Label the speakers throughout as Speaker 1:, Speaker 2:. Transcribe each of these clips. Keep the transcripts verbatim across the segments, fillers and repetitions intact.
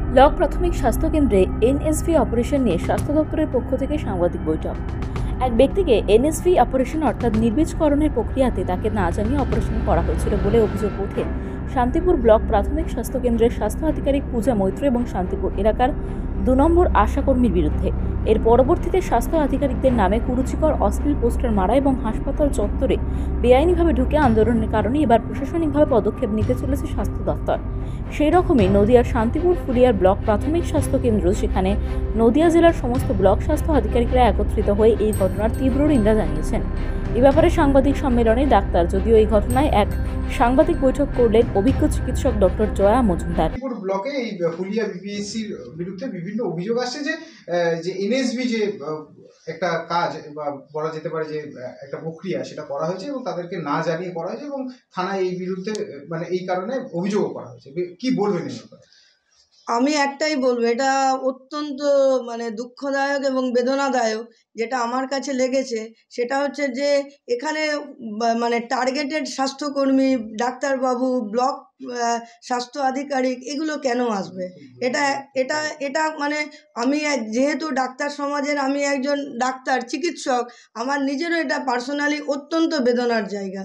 Speaker 1: Block প্রাথমিক স্বাস্থ্য কেন্দ্রে এনএসভি অপারেশন নিয়ে স্বাস্থ্য দপ্তরের পক্ষ থেকে সাংবাদিক বৈঠক। এক ব্যক্তিকে এনএসভি অপারেশন অর্থাৎ নির্বীজকরণের প্রক্রিয়াতে তাকে না জানিয়ে অপারেশন করা হয়েছিল বলে অভিযোগ ওঠে শান্তিপুর ব্লক প্রাথমিক স্বাস্থ্য কেন্দ্রের স্বাস্থ্য আধিকারিক পূজা মৈত্র এবং শান্তিপুর এলাকার দু নম্বর আশাকর্মীর বিরুদ্ধে। এর পরবর্তীতে স্বাস্থ্য আধিকারিকদের নামে কুরুচিকর অশ্লীল পোস্টার মারা এবং হাসপাতাল চত্বরে বেআইনিভাবে ঢুকে আন্দোলনের কারণে এবার প্রশাসনিকভাবে পদক্ষেপ নিতে চলেছে স্বাস্থ্য দপ্তর। সেই রকমই নদিয়ার শান্তিপুর ফুলিয়ার ব্লক প্রাথমিক স্বাস্থ্য কেন্দ্র, সেখানে নদিয়া জেলার সমস্ত ব্লক স্বাস্থ্য আধিকারিকরা একত্রিত হয়ে এই ঘটনার তীব্র নিন্দা জানিয়েছেন। এ ব্যাপারে সাংবাদিক সম্মেলনে ডাক্তার যদিও এই ঘটনায় এক সাংবাদিক বৈঠক করলেন অভিজ্ঞ চিকিৎসক ডক্টর জয়া মজুমদার।
Speaker 2: ব্লকে এই ফুলিয়া বিপিএসসির বিরুদ্ধে বিভিন্ন অভিযোগ আসছে যে যে এনএসবি যে একটা কাজ বা বলা যেতে পারে যে একটা প্রক্রিয়া সেটা করা হয়েছে এবং তাদেরকে না জানিয়ে করা হয়েছে এবং থানায় এই বিরুদ্ধে মানে এই কারণে অভিযোগও করা হয়েছে। কি বলবেন এই ব্যাপারে?
Speaker 3: আমি একটাই বলবো, এটা অত্যন্ত মানে দুঃখদায়ক এবং বেদনাদায়ক। যেটা আমার কাছে লেগেছে সেটা হচ্ছে যে এখানে মানে টার্গেটেড স্বাস্থ্যকর্মী, ডাক্তারবাবু, ব্লক স্বাস্থ্য আধিকারিক এগুলো কেন আসবে? এটা এটা এটা মানে আমি যেহেতু ডাক্তার সমাজের আমি একজন ডাক্তার চিকিৎসক, আমার নিজেরও এটা পার্সোনালি অত্যন্ত বেদনার জায়গা।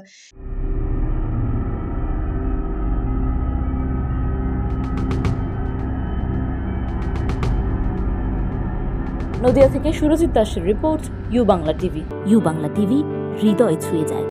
Speaker 1: নদিয়া থেকে সুরজিৎ দাসের report, U Bangla TV.
Speaker 4: U Bangla TV, হৃদয় ছুঁয়ে যায়।